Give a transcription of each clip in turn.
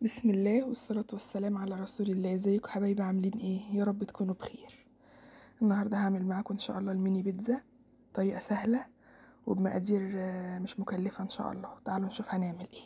بسم الله والصلاة والسلام على رسول الله. ازيكم حبايبي؟ عاملين ايه؟ يا رب تكونوا بخير. النهارده هعمل معاكم ان شاء الله الميني بيتزا، طريقة سهلة وبمقادير مش مكلفة ان شاء الله. تعالوا نشوف هنعمل ايه.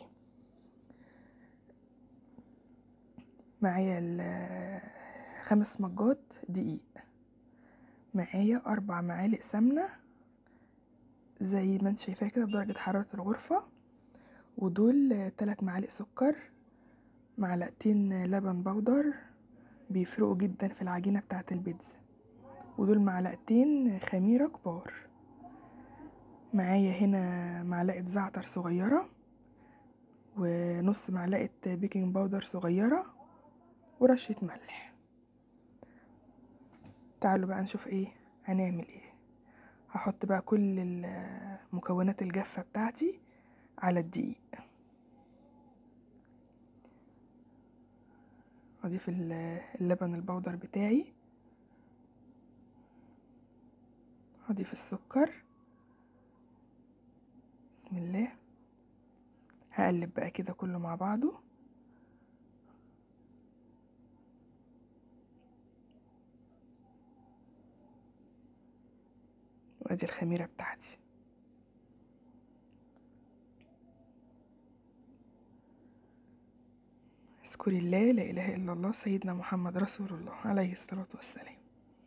معايا 5 مجات دقيق، معايا 4 معالق سمنة زي ما انت شايفاها كده بدرجة حرارة الغرفة، ودول 3 معالق سكر، معلقتين لبن بودر بيفرقوا جدا في العجينة بتاعة البيتزا، ودول معلقتين خميرة كبار. معايا هنا معلقة زعتر صغيرة، ونص معلقة بيكنج باودر صغيرة، ورشة ملح. تعالوا بقى نشوف ايه هنعمل ايه. هحط بقى كل المكونات الجافة بتاعتي على الدقيق. اضيف اللبن البودر بتاعي، هضيف السكر. بسم الله. هقلب بقى كده كله مع بعضه. وادي الخميرة بتاعتي. اذكر الله، لا اله الا الله، سيدنا محمد رسول الله عليه الصلاة والسلام.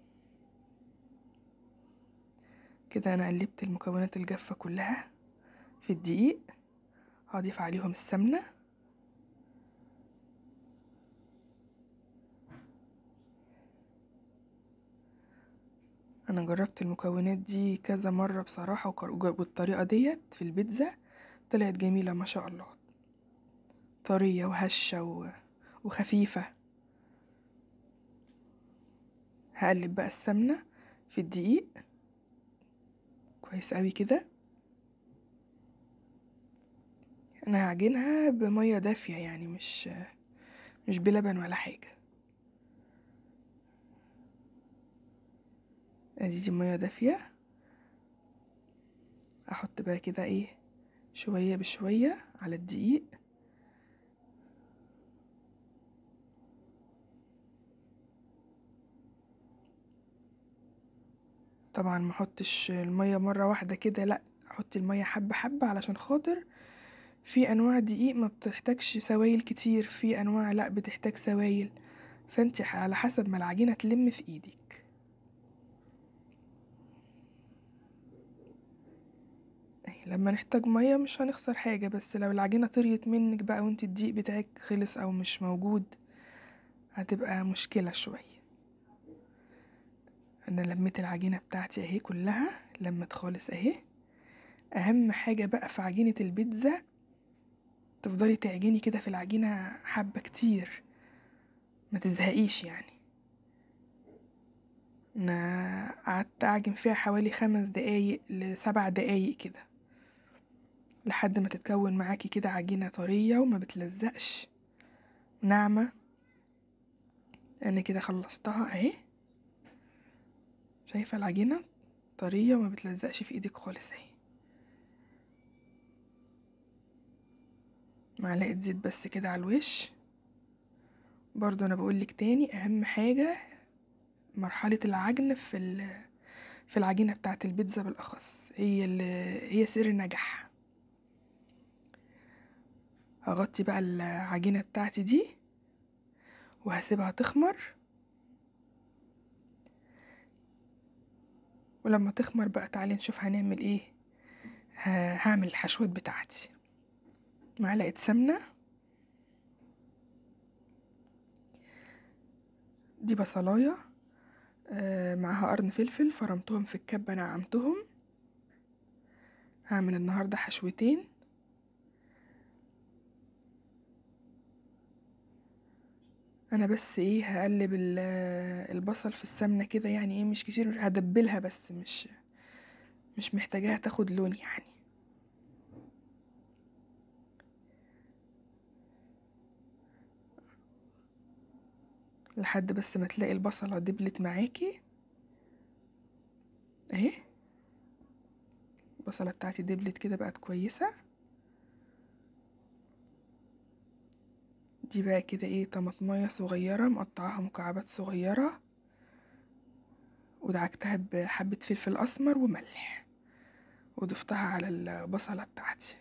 كده انا قلبت المكونات الجافة كلها في الدقيق. هضيف عليهم السمنة. انا جربت المكونات دي كذا مرة بصراحة، والطريقة ديت في البيتزا طلعت جميلة ما شاء الله، طرية وهشة وخفيفة. هقلب بقى السمنة في الدقيق كويس قوي كده. انا هعجنها بمية دافية، يعني مش بلبن ولا حاجة. ادي دي مية دافية. احط بقى كده ايه، شوية بشوية على الدقيق. طبعا ما احطش المية مرة واحدة كده، لا، احط المية حبة حبة، علشان خاطر في انواع دقيق ما بتحتاجش سوائل كتير، في انواع لا بتحتاج سوائل، فانت على حسب ما العجينة تلم في ايدك. لما نحتاج مية مش هنخسر حاجة، بس لو العجينة طريت منك بقى وانت الدقيق بتاعك خلص او مش موجود هتبقى مشكلة شوية. انا لميت العجينة بتاعتي اهي كلها، لمت خالص اهي. اهم حاجة بقى في عجينة البيتزا تفضلي تعجني كده في العجينة حبة كتير، ما تزهقيش يعني. انا قعدت اعجن فيها حوالي 5 دقايق ل7 دقايق كده، لحد ما تتكون معاكي كده عجينة طرية وما بتلزقش، ناعمة. انا كده خلصتها اهي. شايفة العجينة طرية وما بتلزقش في ايدك خالص اهي. معلقة زيت بس كده على الوش. برضو انا بقولك تاني، اهم حاجة مرحلة العجن في العجينة بتاعة البيتزا بالاخص، هي سر النجاح. هغطي بقى العجينة بتاعتي دي وهسيبها تخمر، ولما تخمر بقى تعالي نشوف هنعمل ايه. هعمل الحشوات بتاعتي. معلقة سمنة، دي بصلاية معاها قرن فلفل فرمتهم في الكبة نعمتهم. هعمل النهاردة حشوتين. انا بس ايه هقلب البصل في السمنة كده، يعني ايه مش كتير، هدبلها بس مش محتاجاها تاخد لون يعني. لحد بس ما تلاقي البصلة دبلت معاكي اهي. البصلة بتاعتي دبلت كده بقت كويسة. دي بقى كده ايه طماطمايه صغيره مقطعاها مكعبات صغيره، ودعكتها بحبه فلفل اسمر وملح، وضفتها على البصله بتاعتي.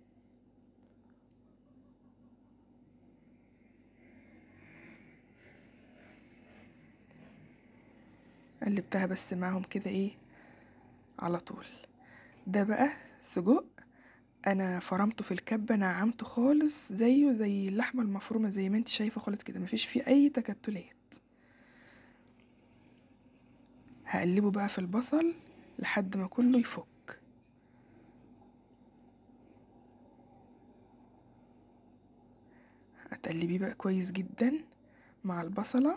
قلبتها بس معاهم كده ايه على طول. ده بقى سجق انا فرمته في الكبه، نعمته خالص زيه زي اللحمه المفرومه زي ما انت شايفه خالص كده، مفيش فيه اي تكتلات. هقلبه بقى في البصل لحد ما كله يفك. هتقلبيه بقى كويس جدا مع البصله.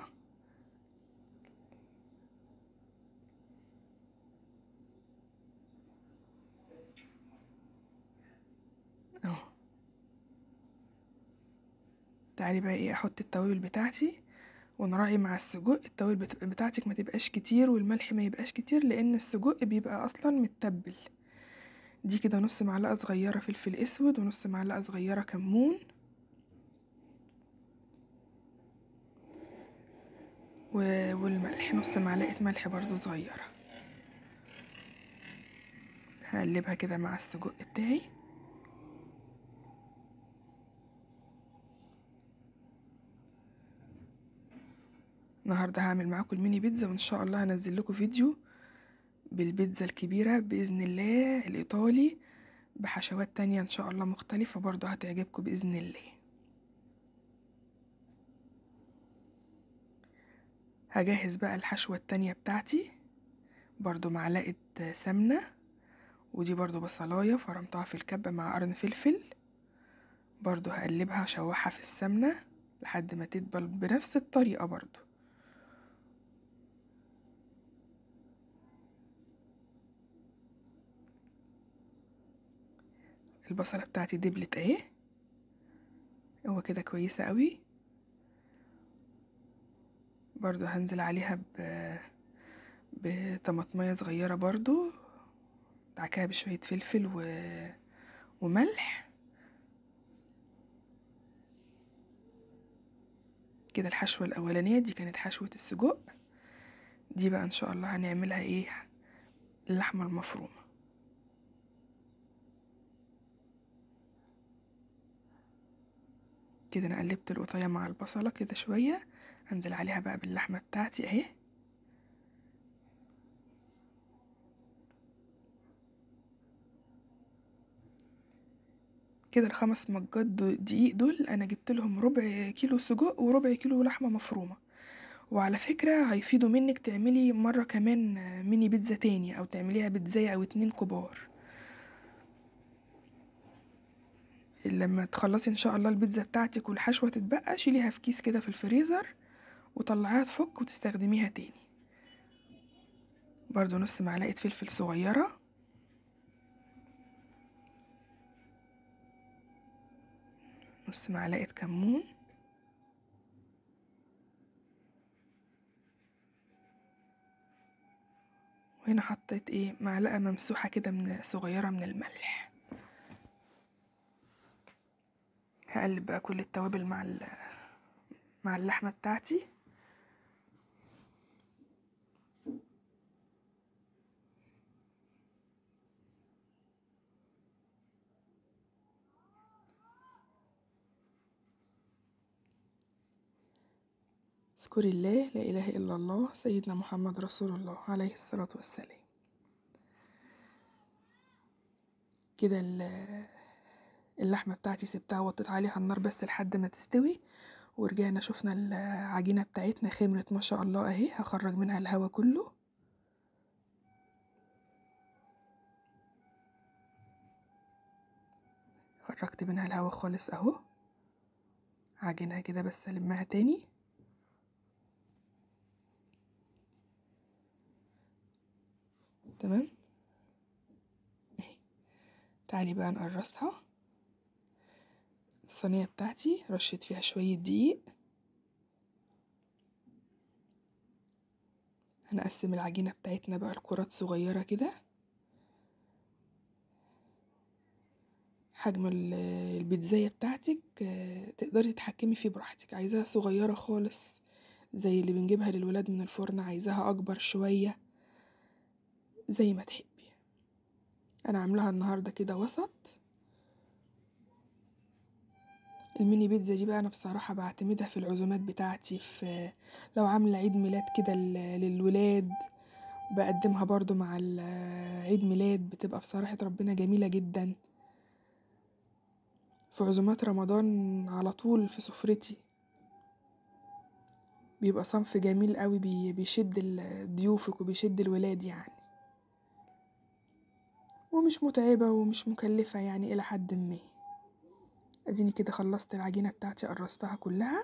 اهو. تعالي بقى ايه احط التوابل بتاعتي، ونراعي مع السجق التوابل بتاعتك ما تبقاش كتير والملح ما يبقاش كتير، لان السجق بيبقى اصلا متبل. دي كده نص معلقه صغيره فلفل اسود، ونص معلقه صغيره كمون، والملح نص معلقه ملح برضو صغيره. هقلبها كده مع السجق بتاعي. النهارده هعمل معاكم الميني بيتزا، وان شاء الله هنزل لكم فيديو بالبيتزا الكبيره باذن الله الايطالي بحشوات تانية ان شاء الله مختلفه برضو هتعجبكم باذن الله. هجهز بقى الحشوه التانية بتاعتي، برضو معلقه سمنه، ودي برضو بصلايه فرمتها في الكبه مع قرن فلفل. برضو هقلبها اشوحها في السمنه لحد ما تدبل بنفس الطريقه برضو. البصله بتاعتي دبلت اهي، هو كده كويسه قوي. برضو هنزل عليها بطماطمية صغيرة برضو، دعكها بشوية فلفل وملح. كده الحشوة الأولانية دي كانت حشوة السجق. دي بقى إن شاء الله هنعملها ايه اللحمة المفرومة. كده أنا قلبت القطاية مع البصلة كده شوية، هنزل عليها بقى باللحمة بتاعتي اهي. كده ال5 مجات دقيق دول انا جبت لهم ربع كيلو سجق وربع كيلو لحمة مفرومة. وعلى فكرة هيفيدوا منك تعملي مرة كمان ميني بيتزا تاني، او تعمليها بيتزاية او 2 كبار. لما تخلصي ان شاء الله البيتزا بتاعتك والحشوة تتبقى، شيليها في كيس كده في الفريزر وطلعيها تفك وتستخدميها تاني. برضو نص معلقة فلفل صغيرة، نص معلقة كمون، وهنا حطيت ايه معلقة ممسوحة كده من صغيرة من الملح. هقلب بقى كل التوابل مع اللحمة بتاعتي. اذكري الله لا اله الا الله سيدنا محمد رسول الله عليه الصلاة والسلام. كده اللحمة بتاعتي سبتها وطيت عليها النار بس لحد ما تستوي، ورجعنا شفنا العجينة بتاعتنا خمرت ما شاء الله اهي. هخرج منها الهواء كله. خرجت منها الهواء خالص اهو. عجينها كده بس المها تاني. تمام اهي. تعالي بقى نقرصها. الصينية بتاعتي رشيت فيها شوية دقيق. هنقسم العجينة بتاعتنا بقى لكرات صغيرة كده. حجم البيتزاية بتاعتك تقدري تتحكمي فيه براحتك، عايزاها صغيرة خالص زي اللي بنجيبها للولاد من الفرن، عايزاها اكبر شوية زي ما تحبي. انا عاملاها النهاردة كده وسط. الميني بيتزا دي بقى انا بصراحة بعتمدها في العزومات بتاعتي، في لو عاملة عيد ميلاد كده للولاد بقدمها برضو مع عيد ميلاد، بتبقى بصراحة ربنا جميلة جدا. في عزومات رمضان على طول في سفرتي بيبقى صنف جميل قوي، بيشد ضيوفك وبيشد الولاد يعني، ومش متعبة ومش مكلفة يعني الى حد ما. اديني كده خلصت العجينة بتاعتي، قرصتها كلها.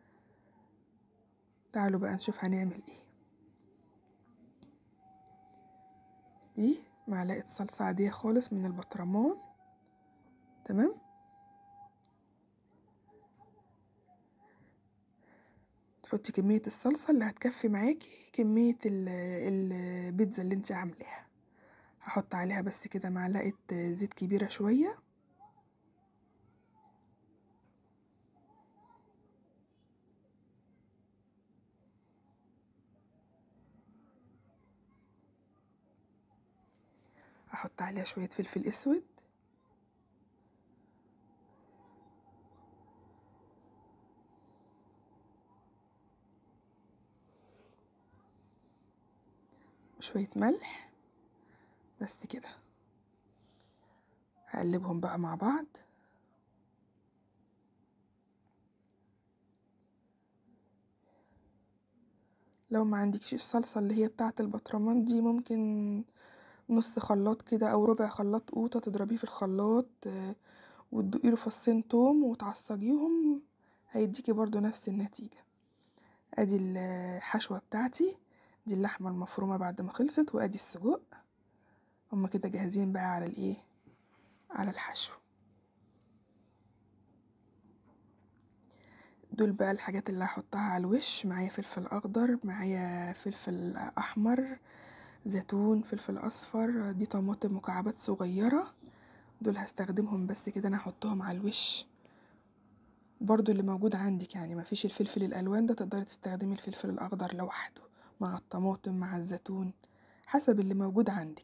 تعالوا بقى نشوف هنعمل ايه. دي معلقة صلصة عادية خالص من البطرمان، تمام. تحطي كمية الصلصة اللي هتكفي معاكي كمية البيتزا اللي انت عاملاها. هحط عليها بس كده معلقة زيت كبيرة شوية، هحط عليها شوية فلفل اسود، وشوية ملح، بس كده. هقلبهم بقى مع بعض. لو ما عندكش الصلصة اللي هي بتاعة البطرمان دي، ممكن نص خلاط كده او ربع خلاط قوطة تضربيه في الخلاط، وتدقيله فصين توم وتعصجيهم، هيديكي برضو نفس النتيجة. ادي الحشوة بتاعتي، دي اللحمة المفرومة بعد ما خلصت، وادي السجق. هما كده جاهزين بقى على الايه، على الحشو. دول بقى الحاجات اللي هحطها على الوش. معايا فلفل اخضر، معايا فلفل احمر، زيتون، فلفل اصفر، دي طماطم مكعبات صغيرة. دول هستخدمهم بس كده، انا هحطهم على الوش. برضو اللي موجود عندك يعني، مفيش الفلفل الالوان ده تقدري تستخدمي الفلفل الاخضر لوحده مع الطماطم مع الزيتون، حسب اللي موجود عندك.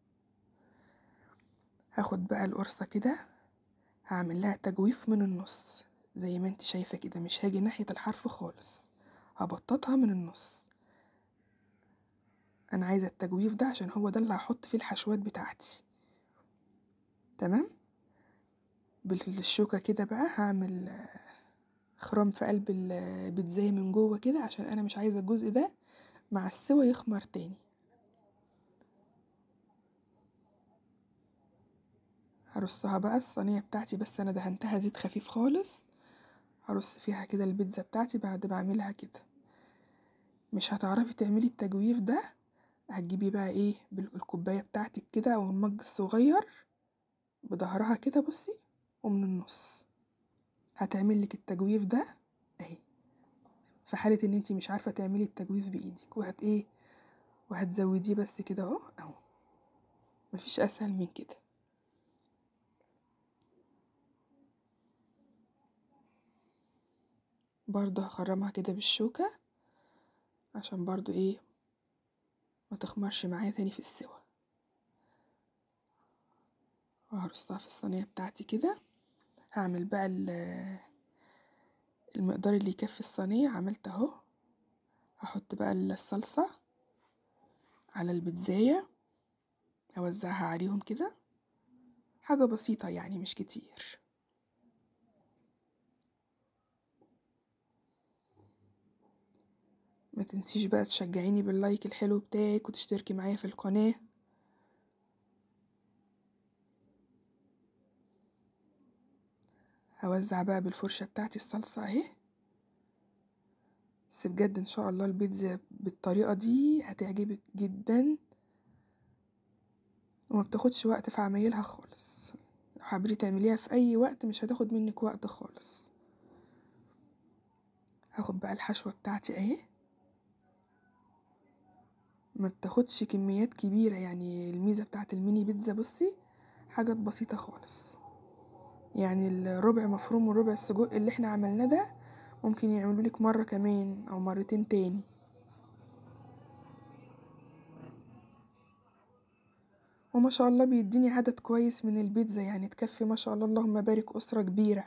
هاخد بقى القرصة كده، هعمل لها تجويف من النص زي ما انت شايفة كده، مش هاجي ناحية الحرف خالص، هبططها من النص. انا عايزة التجويف ده عشان هو ده اللي هحط فيه الحشوات بتاعتي، تمام. بالشوكة كده بقى هعمل خرام في قلب البيتزاية من جوه كده، عشان انا مش عايزة الجزء ده مع السوا يخمر تاني. هرصها بقى الصينية بتاعتي، بس انا دهنتها زيت خفيف خالص. هرص فيها كده البيتزا بتاعتي بعد ما اعملها كده. مش هتعرفي تعملي التجويف ده، هتجيبي بقى ايه بالكوباية بتاعتك كده او المج الصغير بظهرها كده، بصي، ومن النص هتعمل لك التجويف ده اهي. في حالة ان انتي مش عارفة تعملي التجويف بايدك، وهتزوديه بس كده اهو. مفيش اسهل من كده. برضه هخرمها كده بالشوكة عشان برضه ايه ما تخمرش معايا تاني في السوا. وهرصها في الصينية بتاعتي كده. هعمل بقى المقدار اللي يكفي الصينية، عملت اهو. هحط بقى الصلصة على البيتزاية، اوزعها عليهم كده، حاجة بسيطة يعني مش كتير. ما تنسيش بقى تشجعيني باللايك الحلو بتاعك وتشتركي معايا في القناة. هوزع بقى بالفرشة بتاعتي الصلصة اهي. بس بجد ان شاء الله البيتزا بالطريقة دي هتعجبك جدا، وما بتاخدش وقت في عمايلها خالص. لو حبيتي تعمليها في اي وقت مش هتاخد منك وقت خالص. هاخد بقى الحشوة بتاعتي اهي. ما بتاخدش كميات كبيرة يعني، الميزة بتاعت الميني بيتزا بصي حاجات بسيطة خالص. يعني الربع مفروم والربع السجق اللي احنا عملناه ده ممكن يعملوا لك مرة كمان او مرتين تاني. وما شاء الله بيديني عدد كويس من البيتزا، يعني تكفي ما شاء الله اللهم بارك أسرة كبيرة.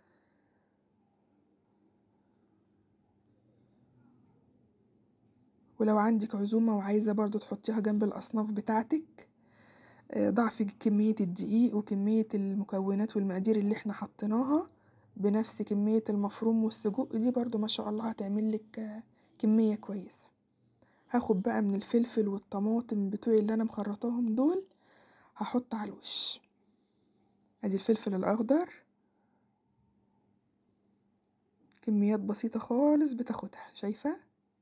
ولو عندك عزومة وعايزة برضو تحطيها جنب الأصناف بتاعتك، ضعفي كمية الدقيق وكمية المكونات والمقادير اللي احنا حطيناها بنفس كمية المفروم والسجق دي، برضو ما شاء الله هتعملك كمية كويسة. هاخد بقى من الفلفل والطماطم بتوعي اللي انا مخرطاهم دول، هحط على الوش. ادي الفلفل الاخضر كميات بسيطة خالص بتاخدها، شايفة؟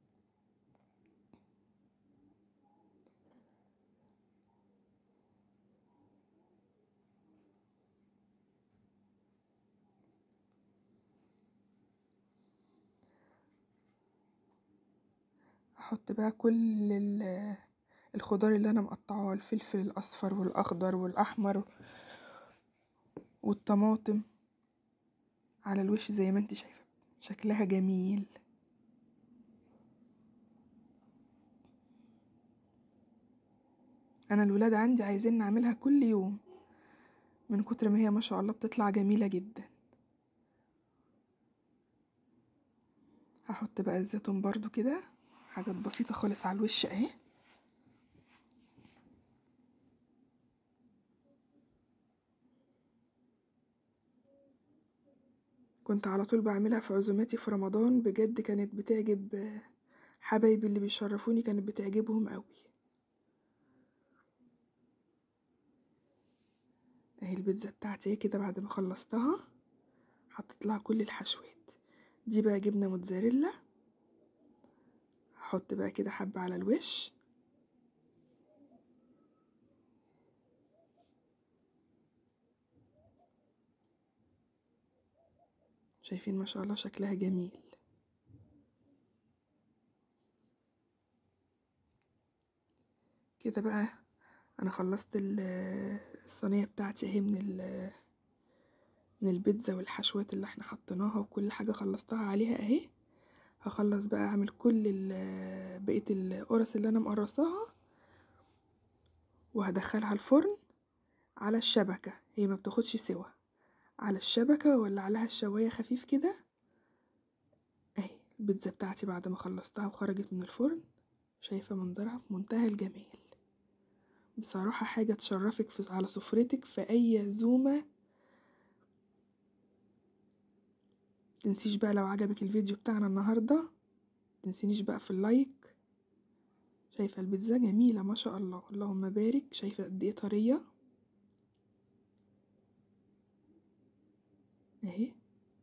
احط بقى كل الخضار اللي انا مقطعاه، الفلفل الاصفر والاخضر والاحمر والطماطم على الوش زي ما انت شايفة، شكلها جميل. انا الولاد عندي عايزين نعملها كل يوم من كتر ما هي ما شاء الله بتطلع جميلة جدا. هحط بقى الزيتون برضو كده، حاجات بسيطة خالص على الوش اهي. كنت على طول بعملها في عزوماتي في رمضان، بجد كانت بتعجب حبايبي اللي بيشرفوني، كانت بتعجبهم قوي. اهي البيتزا بتاعتي كده بعد ما خلصتها حطيت لها كل الحشوات دي. بقى جبنة موتزاريلا، هحط بقى كده حبة على الوش. شايفين ما شاء الله شكلها جميل. كده بقى انا خلصت الصينية بتاعتي اهي من البيتزا والحشوات اللي احنا حطيناها وكل حاجة خلصتها عليها اهي. هخلص بقى اعمل كل بقية القرص اللي انا مقرصاها وهدخلها الفرن على الشبكة. هي ما بتاخدش سوا، على الشبكة ولا عليها الشواية خفيف كده. اهي البيتزا بتاعتي بعد ما خلصتها وخرجت من الفرن، شايفة منظرها في منتهى الجمال. بصراحة حاجة تشرفك على سفرتك في اي عزومة. تنسيش بقى لو عجبك الفيديو بتاعنا النهاردة تنسينيش بقى في اللايك. شايفة البيتزا جميلة ما شاء الله اللهم بارك. شايفة قد ايه طرية اهي.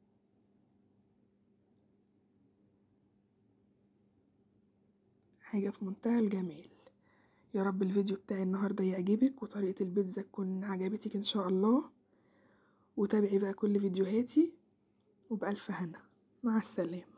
حاجة في منتهى الجمال. يا رب الفيديو بتاعي النهاردة يعجبك وطريقة البيتزا تكون عجبتك ان شاء الله. وتابعي بقى كل فيديوهاتي وبألف هنا. مع السلامة.